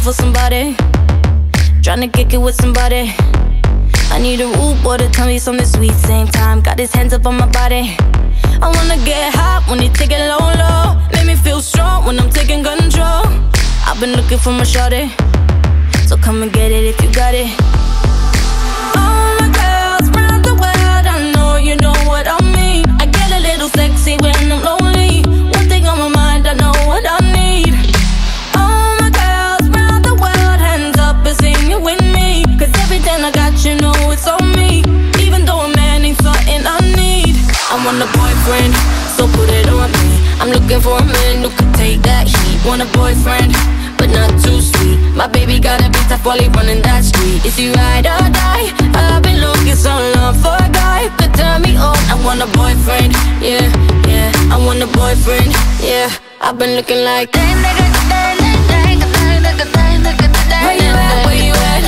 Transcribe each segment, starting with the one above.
for somebody, tryna kick it with somebody. I need a rude boy to tell me something sweet. Same time, got his hands up on my body. I wanna get hot when you take it low, low. Make me feel strong when I'm taking control. I've been looking for my shawty, so come and get it if you got it. All my girls round the world, I know you know what I mean. I get a little sexy when I'm lonely. One thing on my mind, I know what I need. All my girls round the world, hands up and sing it with me. Cause everything I got, you know it's on me. Even though a man ain't something I need. I want a boyfriend, so put it on me. I'm looking for a man who could take that heat. Want a boyfriend, but not too sweet. My baby gotta be tough while he running that street. Is he ride or die? I've been looking so long for a guy who could turn me on. I want a boyfriend, yeah, yeah. I want a boyfriend, yeah. I've been looking like where you at? Where you at?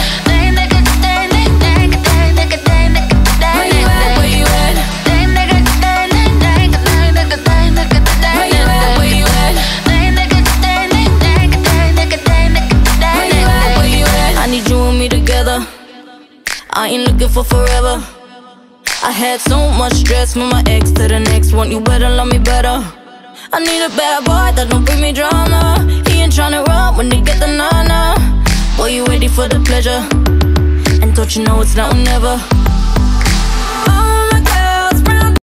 I ain't looking for forever. I had so much stress from my ex to the next one. You better love me better. I need a bad boy that don't bring me drama. He ain't tryna run when they get the nana. Boy, you ready for the pleasure? And don't you know it's now or never?